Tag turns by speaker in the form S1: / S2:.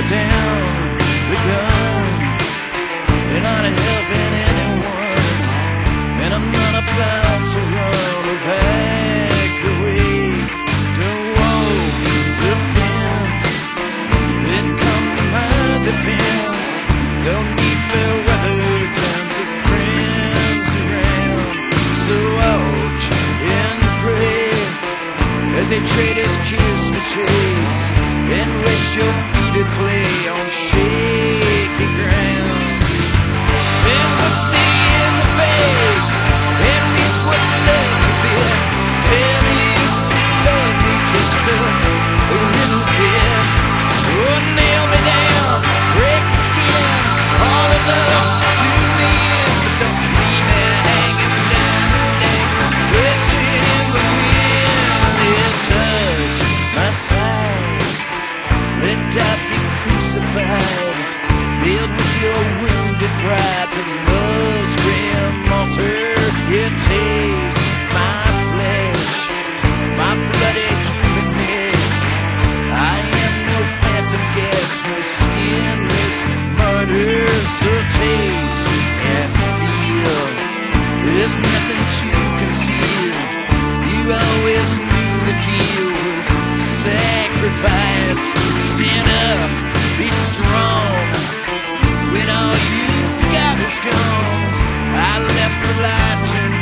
S1: put down the gun. You're not helping anyone, and I'm not about to run or back away. Don't walk the fence, then come to my defense. Don't need fair weather kinds of friends around. So watch and pray as they trade us kiss betrays, and rest your feet at play on shaky ground. And look me in the face, at least what's left of it. Tell me you still love me just a little bit. Oh, nail me down, break the skin, all enough to the end. But don't leave me hanging down and dangling, resting in the wind. Yeah, touch my side, let I be crucified. Build with your wounded pride to love's grim altar. Yeah, taste my flesh, my bloody humanness. I am no phantom guest, no skinless martyr. So taste and feel, there's nothing to conceal. You always knew the deal was sacrifice. Stand up, be strong, when all you got is gone. I left the light turned